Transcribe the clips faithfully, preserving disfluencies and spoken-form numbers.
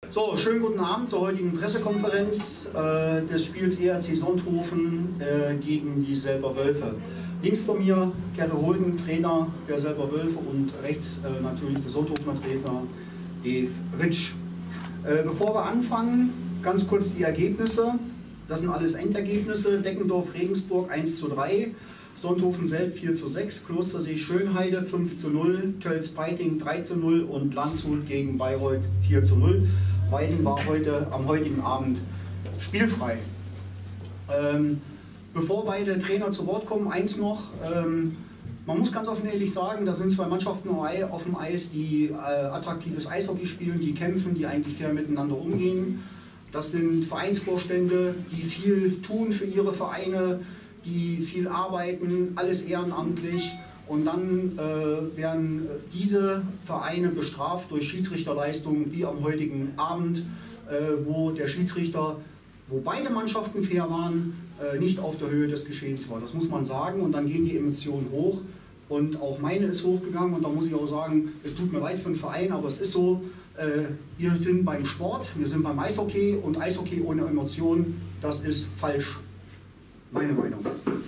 So, schönen guten Abend zur heutigen Pressekonferenz äh, des Spiels E R C Sonthofen äh, gegen die Selber Wölfe. Links von mir Kerre Holden, Trainer der Selber Wölfe, und rechts äh, natürlich der Sonthofener Trainer Dave Ritsch. Äh, bevor wir anfangen, ganz kurz die Ergebnisse. Das sind alles Endergebnisse. Deckendorf, Regensburg eins zu drei. Sonthofen selbst vier zu sechs, Klostersee Schönheide fünf zu null, Tölz-Peiting drei zu null und Landshut gegen Bayreuth vier zu null. Weiden war heute am heutigen Abend spielfrei. Ähm, bevor beide Trainer zu Wort kommen, eins noch. Ähm, man muss ganz offen ehrlich sagen, da sind zwei Mannschaften auf dem Eis, die äh, attraktives Eishockey spielen, die kämpfen, die eigentlich fair miteinander umgehen. Das sind Vereinsvorstände, die viel tun für ihre Vereine, die viel arbeiten, alles ehrenamtlich, und dann äh, werden diese Vereine bestraft durch Schiedsrichterleistungen wie am heutigen Abend, äh, wo der Schiedsrichter, wo beide Mannschaften fair waren, äh, nicht auf der Höhe des Geschehens war. Das muss man sagen, und dann gehen die Emotionen hoch, und auch meine ist hochgegangen, und da muss ich auch sagen, es tut mir leid für den Verein, aber es ist so, äh, wir sind beim Sport, wir sind beim Eishockey, und Eishockey ohne Emotionen, das ist falsch. Meine Meinung.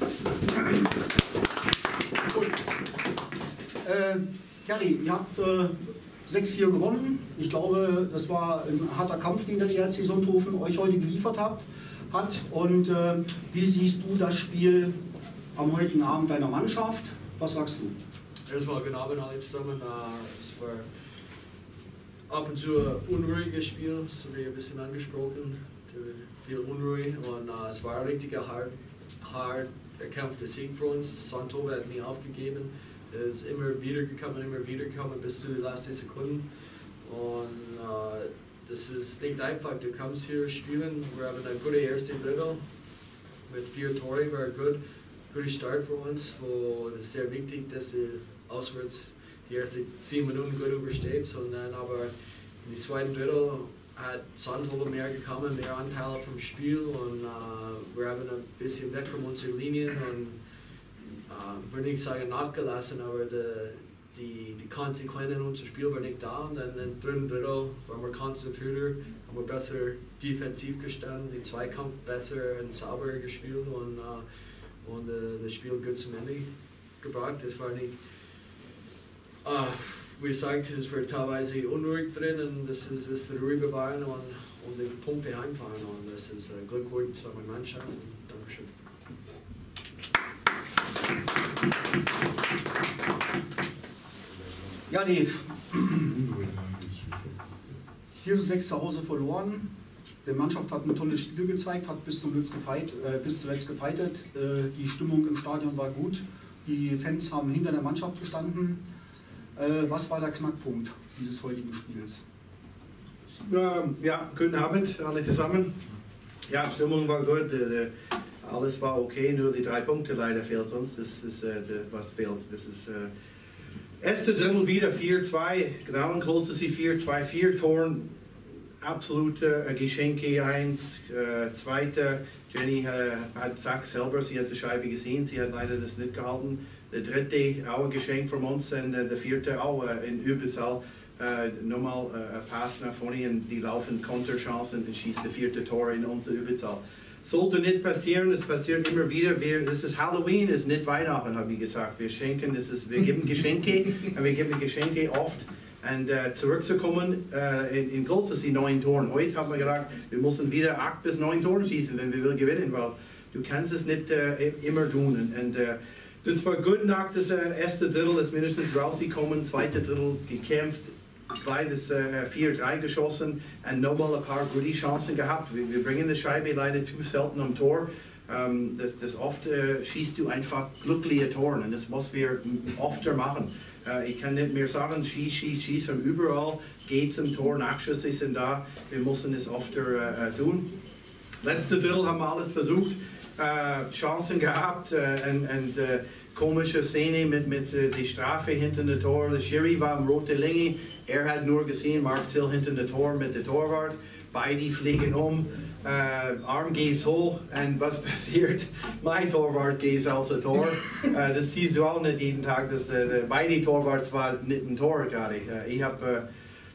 Gut. Äh, Kerry, ihr habt äh, sechs vier gewonnen. Ich glaube, das war ein harter Kampf, den der E R C Sonthofen euch heute geliefert habt, hat. Und äh, wie siehst du das Spiel am heutigen Abend deiner Mannschaft? Was sagst du? Erstmal guten Abend alle zusammen. Es war ab und zu ein unruhiges Spiel, so wie ein bisschen angesprochen. Viel unruhig, und uh, es war ein richtiger hart, hart erkämpfter Sieg für uns. Sonthofen hat nie aufgegeben, ist immer wieder gekommen, immer wieder gekommen bis zu den letzten Sekunden. Und uh, das ist nicht einfach. Du kommst hier spielen, wir haben ein gutes erstes Drittel mit vier Tore, war gut, guter Start für uns, wo es ist sehr wichtig, dass du auswärts die ersten zehn Minuten gut überstehst, und dann aber in die zweiten Drittel hat Sonthofen mehr gekommen, mehr Anteile vom Spiel, und uh, wir haben ein bisschen weg von unseren Linien und uh, würde nicht sagen nachgelassen, aber die, die, die Konsequenzen in unserem Spiel waren nicht da, und dann im dritten Drittel waren wir konzentrierter, haben wir besser defensiv gestanden, den Zweikampf besser und sauberer gespielt, und, uh, und uh, das Spiel gut zum Ende gebracht. Das war nicht uh, wie gesagt, es wird teilweise unruhig drin, und das ist, ist ruhig bewahren und, und die Punkte heimfahren, und das ist ein Glückwunsch an meine Mannschaft. Dankeschön. Ja, Dave. vier zu sechs zu Hause verloren. Die Mannschaft hat ein tolles Spiel gezeigt, hat bis zum Letzt gefeit, äh, bis zuletzt gefeitet. Äh, die Stimmung im Stadion war gut. Die Fans haben hinter der Mannschaft gestanden. Was war der Knackpunkt dieses heutigen Spiels? Ähm, ja, guten Abend alle zusammen. Ja, Stimmung war gut, äh, alles war okay, nur die drei Punkte leider fehlt uns. Das ist äh, was fehlt. Das ist äh, erste Drittel wieder vier zwei, genau, Klostersee vier zwei, vier Toren, absolute äh, Geschenke eins, äh, zweite, Jenny äh, hat gesagt selber, sie hat die Scheibe gesehen, sie hat leider das nicht gehalten. Der dritte auch ein Geschenk von uns, und der vierte auch in Überzahl. Äh, nochmal äh, ein Pass nach vorne, und die laufen Konterchancen und schießt das vierte Tor in unsere Überzahl. Sollte nicht passieren, es passiert immer wieder. Wir, das ist Halloween, es ist nicht Weihnachten, habe ich gesagt. Wir schenken, das ist, wir geben Geschenke, und wir geben Geschenke oft. Und äh, zurückzukommen, äh, in, in Klostersee neun Toren. Heute haben wir gedacht, wir müssen wieder acht bis neun Toren schießen, wenn wir will gewinnen, weil du kannst es nicht äh, immer tun. Und, und äh, das war gut. Nach das äh, erste Drittel ist mindestens rausgekommen, zweite Drittel gekämpft, beides äh, vier drei geschossen und nochmal ein paar gute Chancen gehabt. Wir, wir bringen die Scheibe leider zu selten am Tor. Ähm, das, das oft äh, schießt du einfach glückliche Tore, und das müssen wir öfter machen. Äh, ich kann nicht mehr sagen, schieß, schieß, schieß von überall, geht zum Tor, Nachschüsse sind da, wir müssen es öfter äh, tun. Letzte Drittel haben wir alles versucht. Uh, Chancen gehabt, uh, und, und uh, komische Szene mit, mit uh, die Strafe hinter dem Tor. Der Schiri war am rote Linie, er hat nur gesehen, Marcel hinter dem Tor mit dem Torwart. Beide fliegen um, uh, Arm geht hoch, und was passiert? Mein Torwart geht aus dem Tor. Uh, das siehst du auch nicht jeden Tag, dass uh, beide Torwarts waren nicht im Tor gerade. Uh, ich habe uh,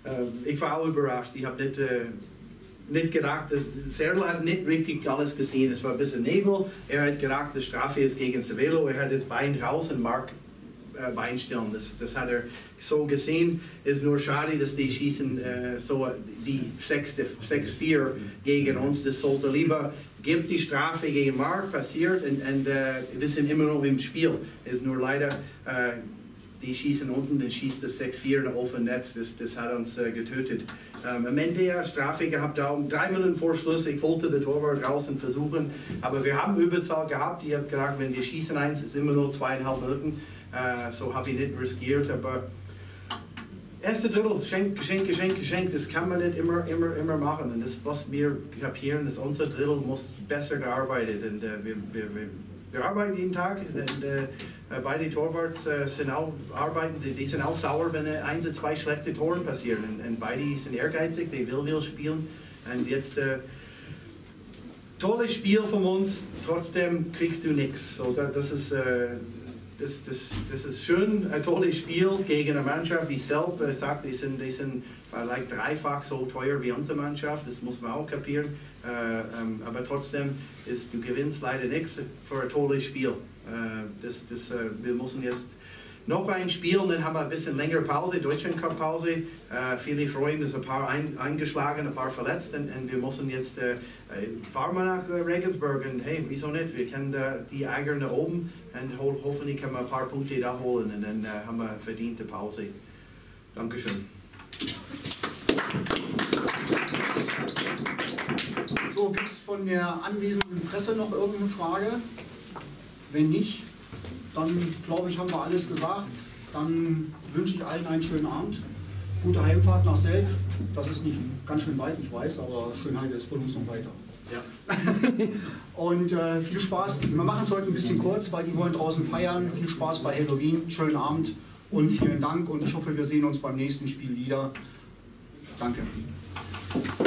äh, ich war auch überrascht. Ich habe nicht, äh, nicht gedacht, dass Serl hat nicht richtig alles gesehen. Es war ein bisschen Nebel. Er hat gedacht, die Strafe ist gegen Sevelo. Er hat das Bein raus und Mark äh, Bein stellen. Das, das hat er so gesehen. Ist nur schade, dass die schießen äh, so die sechs vier gegen uns. Das sollte lieber gibt die Strafe gegen Mark passiert und, und äh, wir sind immer noch im Spiel. Ist nur leider äh, die schießen unten, dann schießt das sechs vier in offenes Netz, das, das hat uns äh, getötet. Ähm, am Ende ja Strafe gehabt, da um drei Minuten vor Schluss, ich wollte den Torwart draußen versuchen, aber wir haben Überzahl gehabt, ich habe gedacht, wenn wir schießen eins, ist immer nur zweieinhalb Minuten, äh, so habe ich nicht riskiert, aber erste Drittel, Geschenk, Geschenk, Geschenk, Geschenk, das kann man nicht immer, immer, immer machen und das, was wir kapieren, ist unser Drittel muss besser gearbeitet und äh, wir, wir, wir, wir arbeiten jeden Tag und äh, beide Torwarts äh, sind auch, arbeiten, die, die sind auch sauer, wenn äh, eins oder zwei schlechte Toren passieren und, und beide sind ehrgeizig, die will, will spielen und jetzt äh, tolles Spiel von uns, trotzdem kriegst du nichts, so, da, das ist äh, Das, das, das ist schön, ein tolles Spiel gegen eine Mannschaft, wie Selber sagt, die sind, die sind vielleicht dreifach so teuer wie unsere Mannschaft, das muss man auch kapieren, äh, ähm, aber trotzdem, ist, du gewinnst leider nichts für ein tolles Spiel. Äh, das, das, äh, wir müssen jetzt noch ein Spiel und dann haben wir ein bisschen längere Pause, Deutschland Cup Pause. Äh, viele freuen, dass ein paar ein, eingeschlagen, ein paar verletzt und, und wir müssen jetzt äh, fahren wir nach Regensburg und hey, wieso nicht? Wir können äh, die Eiger nach oben und ho hoffentlich können wir ein paar Punkte da holen und dann äh, haben wir eine verdiente Pause. Dankeschön. So, gibt es von der anwesenden Presse noch irgendeine Frage? Wenn nicht, dann glaube ich, haben wir alles gesagt. Dann wünsche ich allen einen schönen Abend. Gute Heimfahrt nach Selb. Das ist nicht ganz schön weit, ich weiß, aber Schönheit ist von uns noch weiter. Ja. Und äh, viel Spaß. Wir machen es heute ein bisschen kurz, weil die wollen draußen feiern. Viel Spaß bei Halloween. Schönen Abend und vielen Dank. Und ich hoffe, wir sehen uns beim nächsten Spiel wieder. Danke.